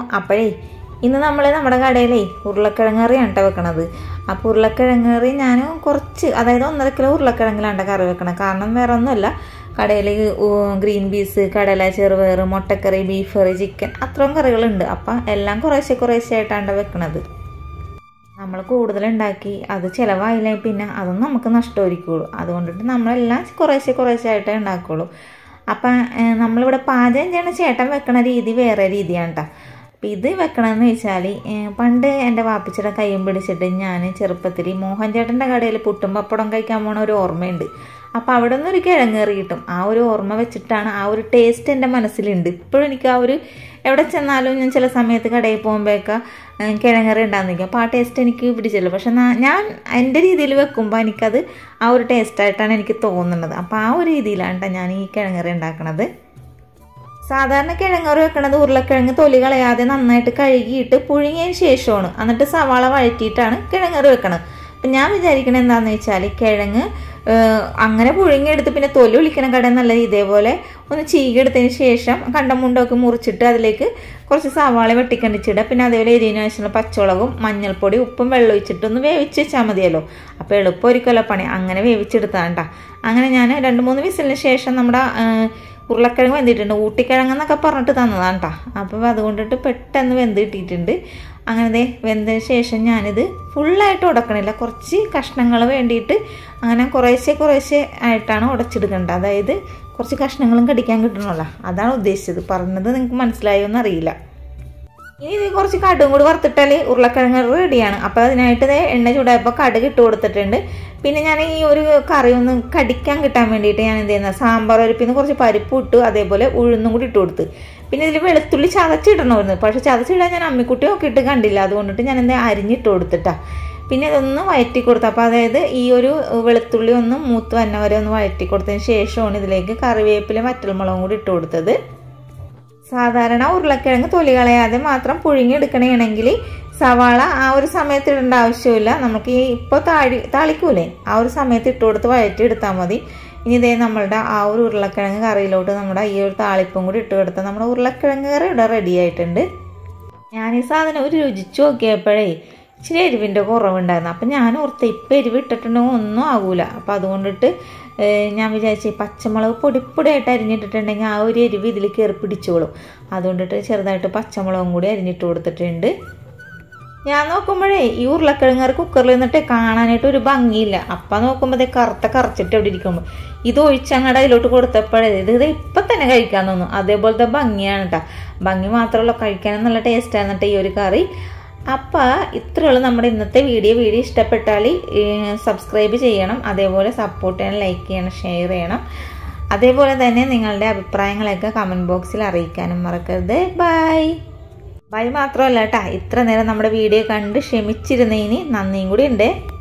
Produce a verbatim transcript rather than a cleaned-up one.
അപ്പോഴേ ഇന്ന് നമ്മൾ നമ്മുടെ കടയിലേ ഉരുളക്കിഴങ്ങ് കറിയാണ് കേട്ടോ വെക്കണത്. അപ്പോൾ ഉരുളക്കിഴങ്ങ് കറി ഞാൻ കുറച്ച്, അതായത് ഒന്നര കിലോ ഉരുളക്കിഴങ്ങിലാണ് കറി വെക്കണം. കാരണം വേറെ ഒന്നുമല്ല, കടയിൽ ഗ്രീൻ പീസ്, കടല, ചെറുപയർ, മുട്ടക്കറി, ബീഫ് കറി, ചിക്കൻ, അത്രയും കറികളുണ്ട്. അപ്പം എല്ലാം കുറേശ്ശെ കുറേശ്ശെ ആയിട്ടാണ് വെക്കണത്. നമ്മൾ കൂടുതലുണ്ടാക്കി അത് ചിലവായില്ലേ പിന്നെ അതും നമുക്ക് നഷ്ടമായിരിക്കുള്ളൂ. അതുകൊണ്ടിട്ട് നമ്മളെല്ലാം കുറേശ്ശെ കുറേശ്ശെ ആയിട്ടേ ഉണ്ടാക്കുള്ളൂ. അപ്പം നമ്മളിവിടെ പാചകം ചെയ്യണ ചേട്ടൻ വെക്കണ രീതി വേറെ രീതിയാണ് കേട്ടോ. അപ്പം ഇത് വെക്കണമെന്ന് വെച്ചാൽ, പണ്ട് എൻ്റെ വാപ്പിച്ചിയുടെ കയ്യും പിടിച്ചിട്ട് ഞാൻ ചെറുപ്പത്തിൽ മോഹൻ ചേട്ടൻ്റെ കടയിൽ പുട്ടും പപ്പടം കഴിക്കാൻ പോണ ഒരു ഓർമ്മയുണ്ട്. അപ്പോൾ അവിടെ നിന്ന് ഒരു കിഴങ്ങ് കറി കിട്ടും. ആ ഒരു ഓർമ്മ വെച്ചിട്ടാണ്, ആ ഒരു ടേസ്റ്റ് എൻ്റെ മനസ്സിലുണ്ട്. ഇപ്പോഴും എനിക്ക് ആ ഒരു, എവിടെ ചെന്നാലും ഞാൻ ചില സമയത്ത് കടയിൽ പോകുമ്പോഴൊക്കെ കിഴങ്ങ് കറി ഉണ്ടാകുന്ന നിൽക്കും. അപ്പോൾ ആ ടേസ്റ്റ് എനിക്ക് പിടിച്ചല്ലോ. പക്ഷെ ഞാൻ എൻ്റെ രീതിയിൽ വെക്കുമ്പോൾ എനിക്കത് ആ ഒരു ടേസ്റ്റായിട്ടാണ് എനിക്ക് തോന്നുന്നത്. അപ്പോൾ ആ ഒരു രീതിയിലാണ് കേട്ടോ ഞാൻ ഈ കിഴങ്ങ് കറി ഉണ്ടാക്കണത്. സാധാരണ കിഴങ്ങ് കറി വെക്കണത് ഉരുളക്കിഴങ്ങ് തൊലി കളയാതെ നന്നായിട്ട് കഴുകിയിട്ട് പുഴുങ്ങിയതിന് ശേഷമാണ്. എന്നിട്ട് സവാള വഴറ്റിയിട്ടാണ് കിഴങ്ങ് കറി വെക്കണത്. അപ്പം ഞാൻ വിചാരിക്കണത് എന്താണെന്ന് വെച്ചാൽ, കിഴങ്ങ് അങ്ങനെ പുഴുങ്ങിയെടുത്ത് പിന്നെ തൊലി ഒളിക്കണ കട നല്ല ഇതേപോലെ ഒന്ന് ചീകിയെടുത്തതിന് ശേഷം കണ്ടം മുണ്ടൊക്കെ മുറിച്ചിട്ട് അതിലേക്ക് കുറച്ച് സവാള വെട്ടിക്കണ്ടിച്ചിടുക. പിന്നെ അതേപോലെ എരിവിന് ആവശ്യമുള്ള പച്ചമുളകും മഞ്ഞൾപ്പൊടി ഉപ്പും വെള്ളം ഒഴിച്ചിട്ട് ഒന്ന് വേവിച്ച് വെച്ചാൽ മതിയല്ലോ. അപ്പോൾ എളുപ്പം ഒരിക്കലോ പണി. അങ്ങനെ വേവിച്ചെടുത്താണ്ട. അങ്ങനെ ഞാൻ രണ്ട് മൂന്ന് വിസിലിന് ശേഷം നമ്മുടെ ഉരുളക്കിഴങ്ങ് വെന്തിട്ടുണ്ട്. ഊട്ടിക്കിഴങ്ങെന്നൊക്കെ പറഞ്ഞിട്ട് തന്നതാണ് കേട്ടോ. അപ്പോൾ അതുകൊണ്ടിട്ട് പെട്ടെന്ന് വെന്ത് കിട്ടിയിട്ടുണ്ട്. അങ്ങനെ വെന്തതിന് ശേഷം ഞാനിത് ഫുള്ളായിട്ട് ഉടക്കണില്ല, കുറച്ച് കഷ്ണങ്ങൾ വേണ്ടിയിട്ട് അങ്ങനെ കുറേശ്ശെ കുറേശ്ശെ ആയിട്ടാണ് ഉടച്ചെടുക്കേണ്ടത്. അതായത് കുറച്ച് കഷ്ണങ്ങളും കടിക്കാൻ കിട്ടണമല്ലോ, അതാണ് ഉദ്ദേശിച്ചത്. പറഞ്ഞത് നിങ്ങൾക്ക് മനസ്സിലായോ എന്നറിയില്ല. ഇനി ഇത് കുറച്ച് കടുകും കൂടി വറുത്തിട്ടാൽ ഉരുളക്കിഴങ്ങ് റെഡിയാണ്. അപ്പോൾ അതിനായിട്ട് ഇത് എണ്ണ ചൂടായപ്പോൾ കടുക് ഇട്ട് കൊടുത്തിട്ടുണ്ട്. പിന്നെ ഞാൻ ഈ ഒരു കറി ഒന്ന് കടിക്കാൻ കിട്ടാൻ വേണ്ടിയിട്ട് ഞാൻ എന്ത് ചെയ്യുന്നത്, സാമ്പാർ പരിപ്പിൽ നിന്ന് കുറച്ച് പരിപ്പ് ഇട്ടു, അതേപോലെ ഉഴുന്നും കൂടി ഇട്ട് കൊടുത്ത്. പിന്നെ ഇതിൽ വെളുത്തുള്ളി ചതച്ചിടണമായിരുന്നു. പക്ഷേ ചതച്ചിടാൻ ഞാൻ അമ്മിക്കുട്ടി നോക്കിയിട്ട് കണ്ടില്ല. അതുകൊണ്ടിട്ട് ഞാൻ എന്താ അരിഞ്ഞിട്ട് കൊടുത്തിട്ടാ. പിന്നെ ഇതൊന്ന് വഴറ്റി കൊടുത്തു. അപ്പോൾ അതായത് ഈ ഒരു വെളുത്തുള്ളി ഒന്ന് മൂത്ത് വന്ന വരെ ഒന്ന് വഴറ്റി കൊടുത്തതിന് ശേഷമാണ് ഇതിലേക്ക് കറിവേപ്പില വറ്റൽമുളകും കൂടി ഇട്ട് കൊടുത്തത്. സാധാരണ ഉരുളക്കിഴങ്ങ് തൊലി കളയാതെ മാത്രം പുഴുങ്ങിയെടുക്കണമെങ്കിൽ സവാള ആ ഒരു സമയത്ത് ഇടേണ്ട ആവശ്യമില്ല. നമുക്ക് ഈ ഇപ്പോൾ താഴി താളിക്കൂലേ, ആ ഒരു സമയത്ത് ഇട്ട് കൊടുത്ത് വഴറ്റി എടുത്താൽ മതി. ഇനി ഇതേ നമ്മളുടെ ആ ഒരു ഉരുളക്കിഴങ്ങ് കറിയിലോട്ട് നമ്മുടെ ഈ ഒരു താളിപ്പും കൂടി ഇട്ട് കൊടുത്താൽ നമ്മുടെ ഉരുളക്കിഴങ്ങ് കറി ഇവിടെ റെഡി ആയിട്ടുണ്ട്. ഞാൻ ഈ സാധനം ഒരു രുചിച്ച് നോക്കിയപ്പോഴേ ഇച്ചിരി എരിവിൻ്റെ കുറവുണ്ടായിരുന്നു. അപ്പം ഞാൻ ഓർത്ത് ഇപ്പം എരിവ് ഇട്ടിട്ടുണ്ടെങ്കിൽ ഒന്നും ആകൂല. അപ്പം അതുകൊണ്ടിട്ട് ഞാൻ വിചാരിച്ചു പച്ചമുളക് പൊടിപ്പൊടിയായിട്ട് അരിഞ്ഞിട്ടിട്ടുണ്ടെങ്കിൽ ആ ഒരു എരിവ് ഇതിൽ കയറി പിടിച്ചോളും. അതുകൊണ്ടിട്ട് ചെറുതായിട്ട് പച്ചമുളകും കൂടി അരിഞ്ഞിട്ട് കൊടുത്തിട്ടുണ്ട്. ഞാൻ നോക്കുമ്പോഴേ ഈ ഉരുളക്കിഴങ്ങ് കറി കുക്കറിൽ നിന്നിട്ട് കാണാനായിട്ട് ഒരു ഭംഗിയില്ല. അപ്പം നോക്കുമ്പോൾ ഇതേ കറുത്ത കറച്ചിട്ട് എവിടെ ഇരിക്കുമ്പോൾ ഇത് ഒഴിച്ചങ്ങടെ അതിലോട്ട് കൊടുത്തപ്പോഴേ ഇത് ഇത് ഇപ്പം തന്നെ കഴിക്കാൻ തോന്നും. അതേപോലത്തെ ഭംഗിയാണ് കേട്ടോ. ഭംഗി മാത്രമല്ല, കഴിക്കാനും നല്ല ടേസ്റ്റാണ് കേട്ടോ ഈ ഒരു കറി. അപ്പോൾ ഇത്രയുള്ളൂ നമ്മുടെ ഇന്നത്തെ വീഡിയോ. വീഡിയോ ഇഷ്ടപ്പെട്ടാൽ സബ്സ്ക്രൈബ് ചെയ്യണം, അതേപോലെ സപ്പോർട്ട് ചെയ്യണം, ലൈക്ക് ചെയ്യണം, ഷെയർ ചെയ്യണം. അതേപോലെ തന്നെ നിങ്ങളുടെ അഭിപ്രായങ്ങളൊക്കെ കമൻറ്റ് ബോക്സിൽ അറിയിക്കാനും മറക്കരുത്. ബൈ ബൈ മാത്രമല്ല കേട്ടോ, ഇത്ര നേരം നമ്മുടെ വീഡിയോ കണ്ട് ക്ഷമിച്ചിരുന്നതിന് നന്ദിയും കൂടി ഉണ്ട്.